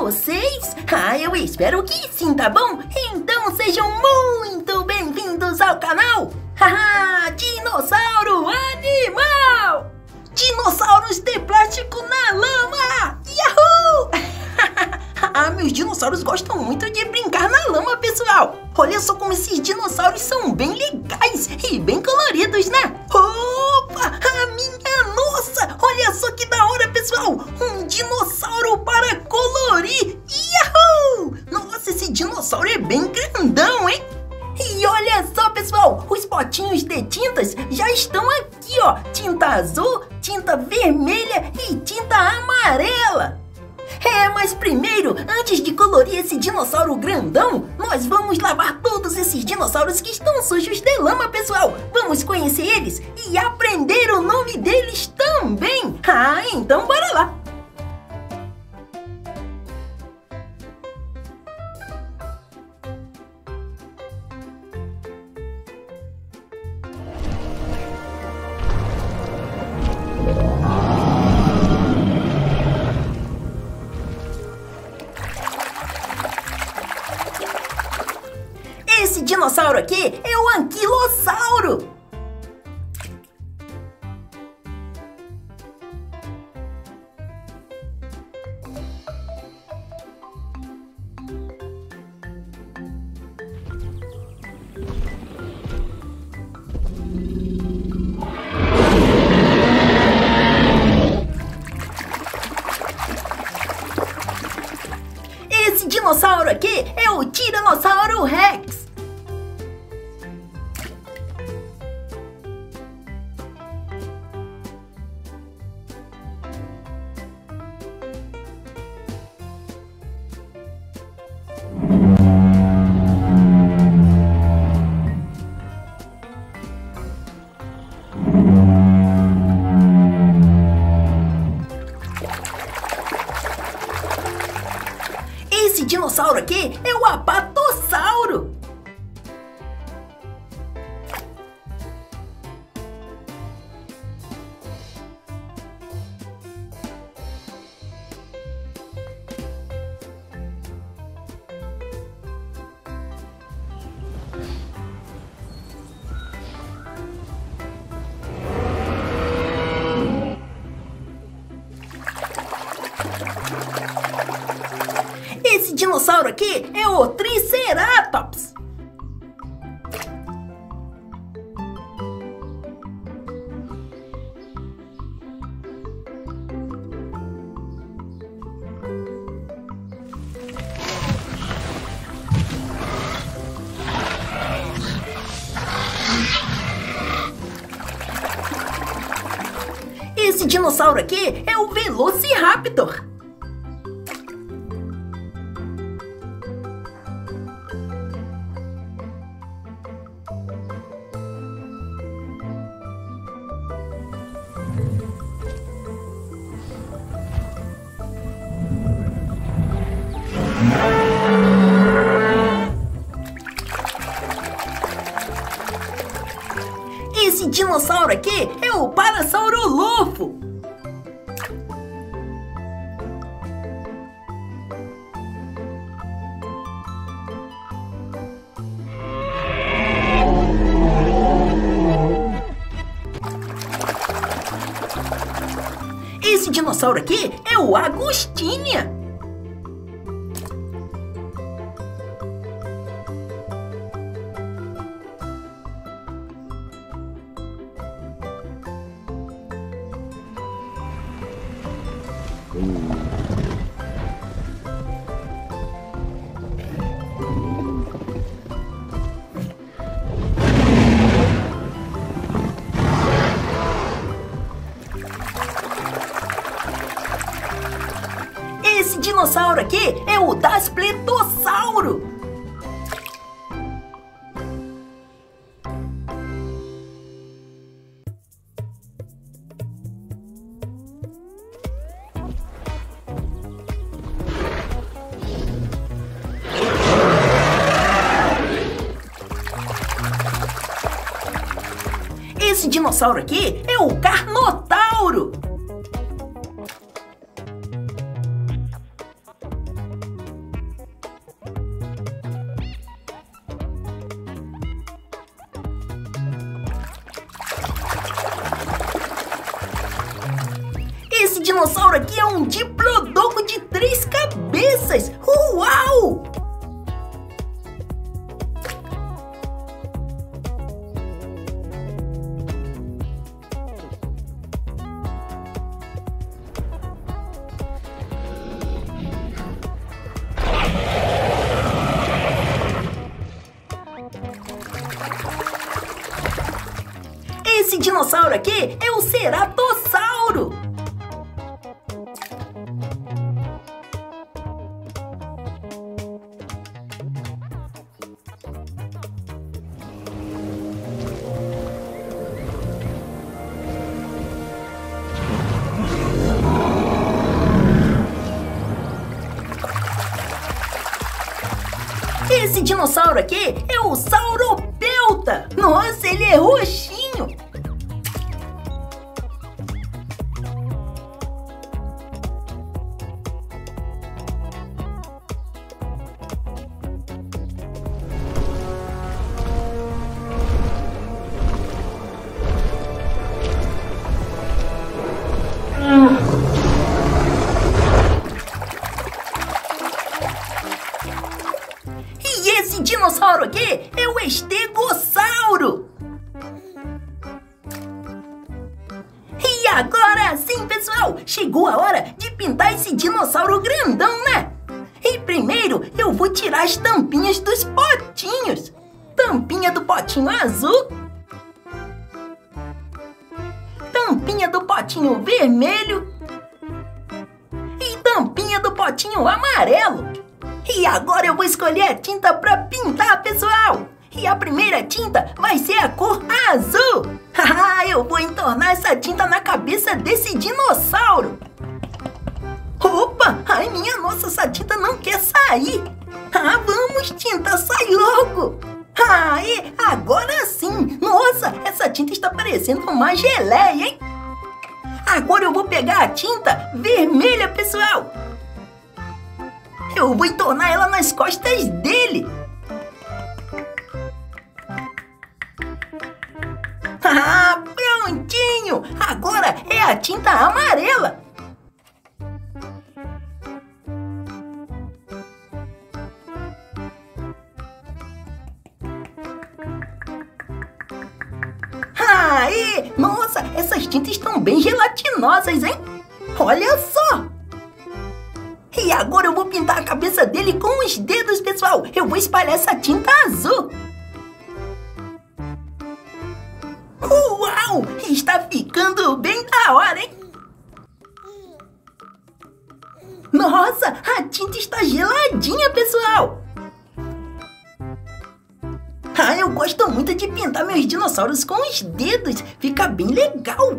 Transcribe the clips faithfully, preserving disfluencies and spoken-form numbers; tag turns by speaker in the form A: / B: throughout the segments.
A: vocês? Ah, eu espero que sim, tá bom? Então sejam muito bem-vindos ao canal Haha, Dinossauro Animal! Dinossauros de plástico na lama! Yahoo! Ah, meus dinossauros gostam muito de brincar na lama, pessoal! Olha só como esses dinossauros são bem legais e bem coloridos, né? Opa! A minha nossa! Olha só que da hora, pessoal! Um dinossauro para colorir! Yahoo! Nossa, esse dinossauro é bem grandão, hein? E olha só, pessoal! Os potinhos de tintas já estão aqui, ó! Tinta azul, tinta vermelha e tinta amarela! É, mas primeiro, antes de colorir esse dinossauro grandão, nós vamos lavar todos esses dinossauros que estão sujos de lama, pessoal. Vamos conhecer eles e aprender o nome deles também. Ah, então bora lá. Esse dinossauro aqui é o anquilossauro. Esse dinossauro aqui é o Tiranossauro Rex. Esse dinossauro aqui é o Apatossauro. Esse dinossauro aqui é o Triceratops. Esse dinossauro aqui é o Velociraptor. Esse dinossauro aqui é o Parasaurolofo. Esse dinossauro aqui é o Agostinha. Esse dinossauro aqui é o Daspletossauro. Esse dinossauro aqui é o Carnotauro. dinossauro aqui é um diplodocus de três cabeças! Uau! Esse dinossauro aqui é o ceratossauro. Esse dinossauro aqui é o sauropelta. Nossa, ele é roxinho. E esse dinossauro aqui é o estegossauro. E agora sim, pessoal, chegou a hora de pintar esse dinossauro grandão, né? E primeiro eu vou tirar as tampinhas dos potinhos. Tampinha do potinho azul. Tampinha do potinho vermelho. E tampinha do potinho amarelo. E agora eu vou escolher a tinta para pintar, pessoal. E a primeira tinta vai ser a cor azul. Haha, eu vou entornar essa tinta na cabeça desse dinossauro. Opa, ai minha nossa, essa tinta não quer sair. Ah, vamos tinta, sai logo. Aí, agora sim. Nossa, essa tinta está parecendo uma geleia, hein? Agora eu vou pegar a tinta vermelha, pessoal. Eu vou entornar ela nas costas dele. Ah, prontinho! Agora é a tinta amarela. Aí! Nossa, essas tintas estão bem gelatinosas, hein? Olha só! E agora eu vou pintar a cabeça dele com os dedos, pessoal. Eu vou espalhar essa tinta azul. Uau! Está ficando bem da hora, hein? Nossa, a tinta está geladinha, pessoal. Ah, eu gosto muito de pintar meus dinossauros com os dedos. Fica bem legal.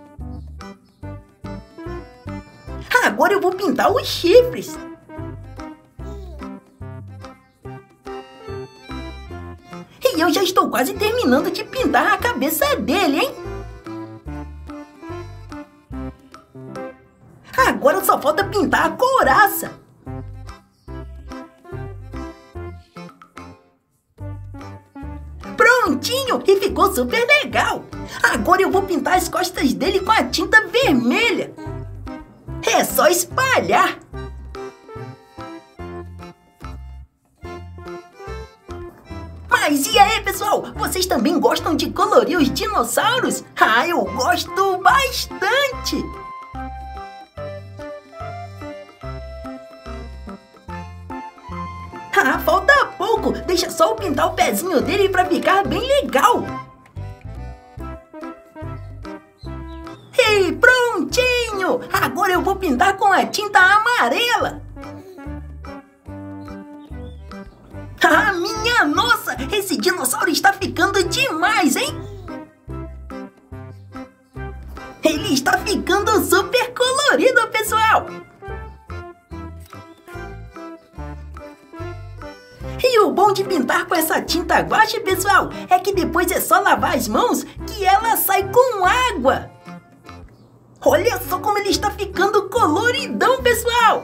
A: Agora eu vou pintar os chifres. E eu já estou quase terminando de pintar a cabeça dele, hein? Agora só falta pintar a couraça. Prontinho! E ficou super legal. Agora eu vou pintar as costas dele com a tinta vermelha. É só espalhar. Mas e aí, pessoal? Vocês também gostam de colorir os dinossauros? Ah, eu gosto bastante! Ah, falta pouco! Deixa só eu pintar o pezinho dele pra ficar bem legal! E prontinho! Agora eu vou pintar com a tinta amarela! Ah, minha nossa! Esse dinossauro está ficando demais, hein? Ele está ficando super colorido, pessoal! E o bom de pintar com essa tinta guache, pessoal, é que depois é só lavar as mãos que ela sai com água! Olha só como ele está ficando coloridão, pessoal!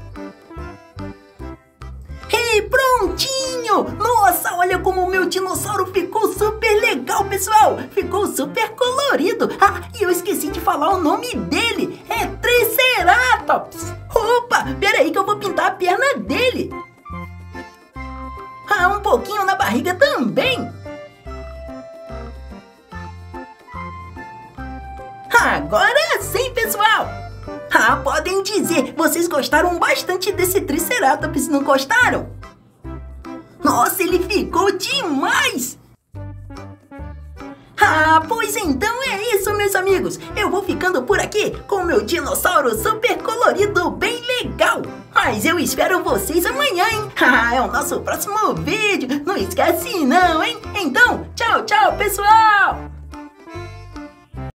A: E prontinho! Nossa, olha como o meu dinossauro ficou super legal, pessoal! Ficou super colorido! Ah, e eu esqueci de falar o nome dele! É Triceratops! Triceratops. Opa, peraí que eu vou pintar a perna dele. Ah, um pouquinho na barriga também. Agora sim, pessoal. Ah, podem dizer, vocês gostaram bastante desse Triceratops, não gostaram? Nossa, ele ficou demais! Ah, pois então é isso, meus amigos. Eu vou ficando por aqui com o meu dinossauro super colorido, bem legal. Mas eu espero vocês amanhã, hein? Ah, é o nosso próximo vídeo. Não esquece não, hein? Então, tchau, tchau, pessoal!